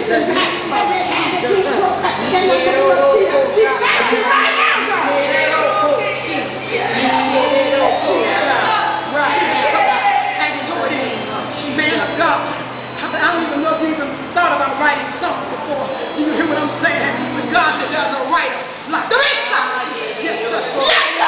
I don't even know if you even thought about writing something before. You hear what I'm saying? But God said there's a writer like the yes, sir. Yes, sir.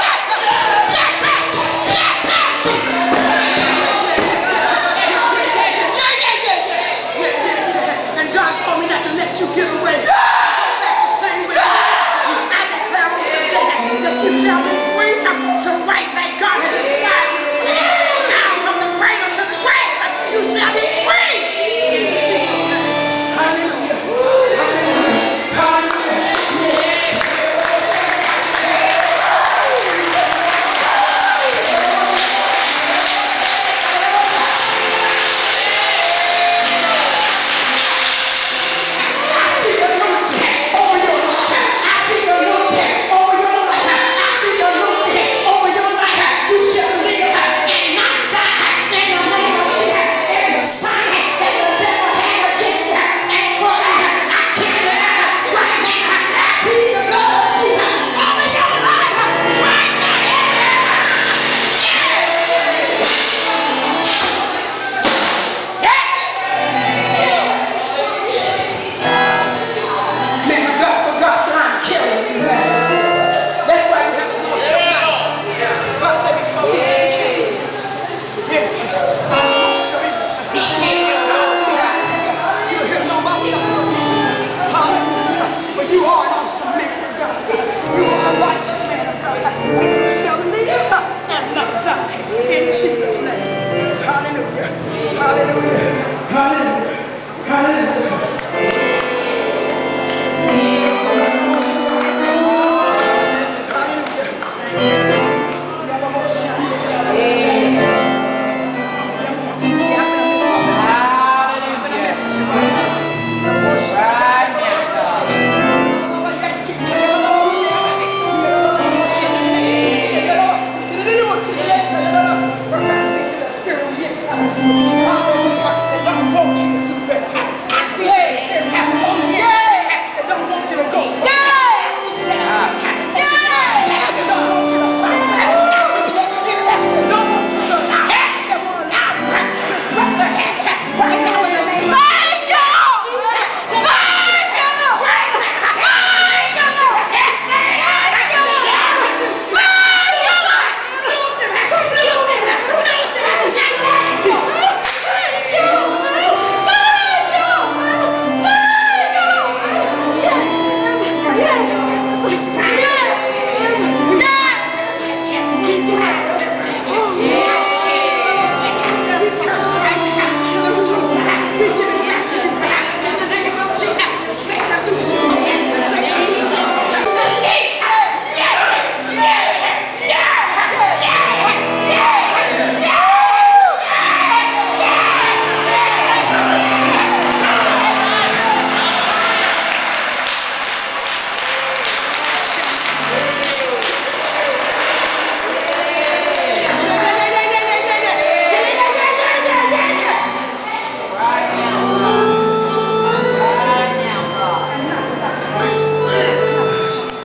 And God told me not to let you get away. The same way I declare today that you shall be free to write that God has inspired you. Now from the cradle to the grave, you shall be free.